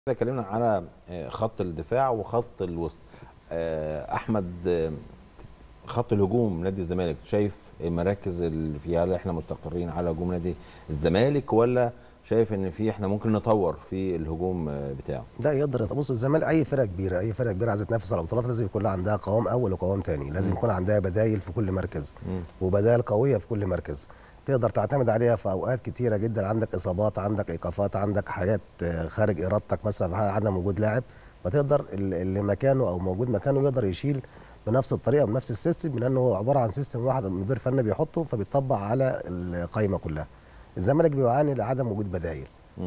اتكلمنا على خط الدفاع وخط الوسط. احمد، خط الهجوم نادي الزمالك شايف المراكز اللي فيها، هل احنا مستقرين على هجوم نادي الزمالك ولا شايف ان في احنا ممكن نطور في الهجوم بتاعه؟ لا يقدر. بص، الزمالك اي فرقه كبيره، اي فرقه كبيره عايزه تنافس على البطولات لازم يكون عندها قوام اول وقوام ثاني، لازم يكون عندها بدايل في كل مركز وبدائل قويه في كل مركز تقدر تعتمد عليها في اوقات كتيره جدا. عندك اصابات، عندك ايقافات، عندك حاجات خارج ارادتك، مثلا عدم وجود لاعب، فتقدر اللي مكانه او موجود مكانه يقدر يشيل بنفس الطريقه بنفس السيستم، لانه هو عباره عن سيستم واحد المدير الفني بيحطه فبيطبق على القائمه كلها. الزمالك بيعاني لعدم وجود بدائل.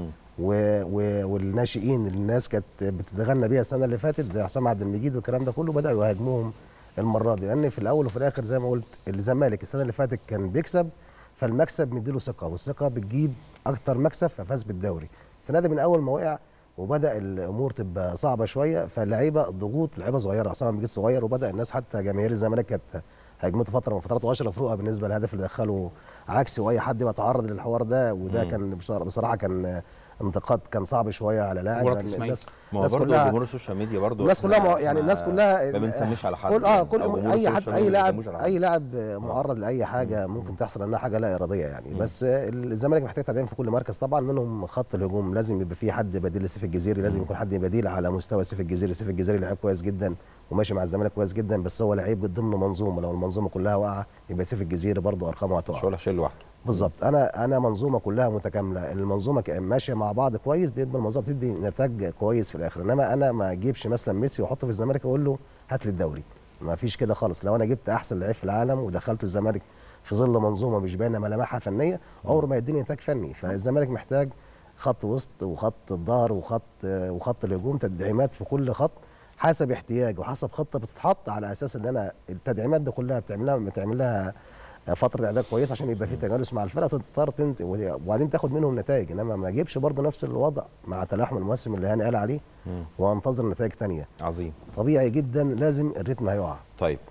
والناشئين اللي الناس كانت بتتغنى بيها السنه اللي فاتت زي حسام عبد المجيد والكلام ده كله بداوا يهاجموهم المره دي، لان في الاول وفي الاخر زي ما قلت الزمالك السنه اللي فاتت كان بيكسب، فالمكسب مديله ثقه، والثقه بتجيب اكتر مكسب ففاز بالدوري. السنه دي من اول ما وقع وبدا الامور تبقى صعبه شويه، فاللعيبه ضغوط، لعيبه صغيره، حسام عبد المجيد صغير، وبدا الناس حتى جماهير الزمالك كانت هاجمته فتره من فترات، واشرف رؤى بالنسبه للهدف اللي دخله عكسي، واي حد يبقى تعرض للحوار ده، وده كان بصراحه كان انتقاد كان صعب شويه على لاعب، لان الناس كلها جمهور السوشيال ميديا برضه، الناس كلها يعني الناس كلها ما بنسميش على حد، كل اي حد، اي لاعب معرض لاي حاجه ممكن تحصل انها حاجه لا اراديه يعني. بس الزمالك محتاج تعديل في كل مركز طبعا، منهم خط الهجوم لازم يبقى فيه حد بديل لسيف الجزيري، لازم يكون حد بديل على مستوى سيف الجزيري. سيف الجزيري لعيب كويس جدا وماشي مع الزمالك كويس جدا، بس هو لعيب ضمن منظومه، لو المنظومه كلها واقعه يبقى سيف الجزيري برضه ارقامه هتقع، مش هو شيل لوحده. بالظبط. انا منظومه كلها متكامله، المنظومه ماشيه مع بعض كويس، بيبقى المنظومه بتدي نتاج كويس في الاخر. انما انا ما اجيبش مثلا ميسي واحطه في الزمالك واقول له هات لي الدوري، ما فيش كده خالص. لو انا جبت احسن لعيب في العالم ودخلته الزمالك في ظل منظومه مش باينه ملامحها فنيه، عمره ما يديني نتاج فني. فالزمالك محتاج خط وسط وخط الظهر وخط الهجوم، تدعيمات في كل خط حسب احتياج وحسب خطه بتتحط، على اساس ان انا التدعيمات دي كلها بتعمل لها فتره اعداد كويسه عشان يبقى في تجانس مع الفرقه تضطر تنزل وبعدين تاخد منهم نتائج. انما ما اجيبش برضه نفس الوضع مع تلاحم الموسم اللي هاني قال عليه وانتظر نتائج ثانيه. عظيم. طبيعي جدا لازم الريتم هيقع. طيب